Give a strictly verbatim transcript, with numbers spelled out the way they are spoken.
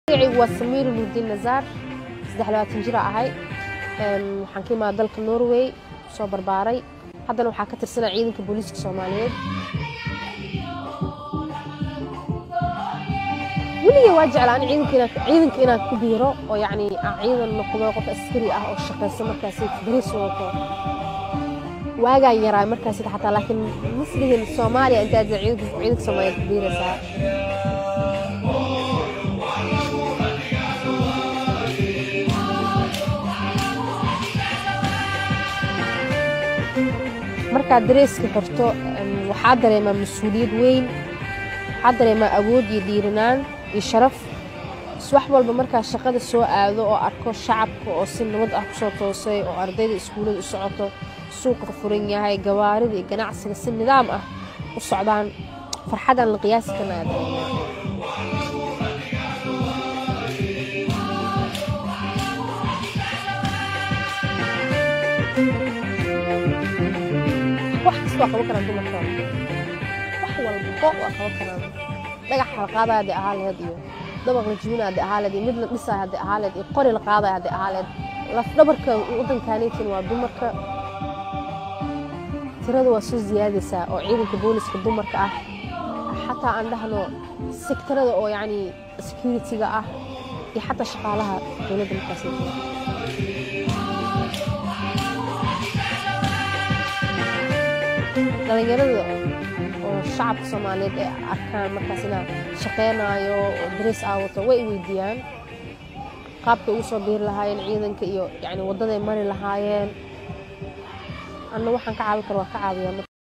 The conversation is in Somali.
وسمير الدين نزار saddex iyo labaatan jir ahay een waxaan ka imaaday dalka Norway soo barbaaray haddana waxaa ka tirsanaa ciidanka booliiska Soomaaliyeed waliga waa jeclaan ciidanka ciidanka inaan ku biiro oo yaani ciidan noqdo qof askari ah oo shaqeysan markaas bariis wato waaga yaraa markaas xataa laakiin mislihin Soomaaliya inta ciidanka ciidanka Soomaaliyeed ku biiraysaa marka dareeska qorto waxa dareema mas'uuliyad weyn waxa dareema awood iyo dhiiranaan iyo sharaf wax walba marka shaqada soo aado oo arko shacabka oo si nabad ah ku soo toosay oo ardayda iskuulada u socoto suuqa furan yahay gawaarida iyo ganacsiga si nidaam ah u socdaan farxadan la qiyaasi kana waxba kana dumarka wax walba oo waxba kana dhagax halqaadaade ahaleed iyo dabaq la jibinaade ahaleed mid la dhisaade ahaleed iyo qori la qaadaade ahaleed laf dhabarka wadankaaniitin waa dumarka tirada waa soo ziyaadaysaa oo ciidanka booliska dumarka ah xataa aan dhahno sektorada oo yaani security-ga ah iyo xataa shaqaalaha dawladda markaas dhalinyarada oo shacabka Soomaaliyeed ee arkaan markaas inaa shaqeynayo oo darees aawato way weydiiyaan qaabka uu soo biir lahaayeen ciidanka iyo yaani wadada ay mari lahaayeen anna waxaan ka caawin karaa ka caawiyaa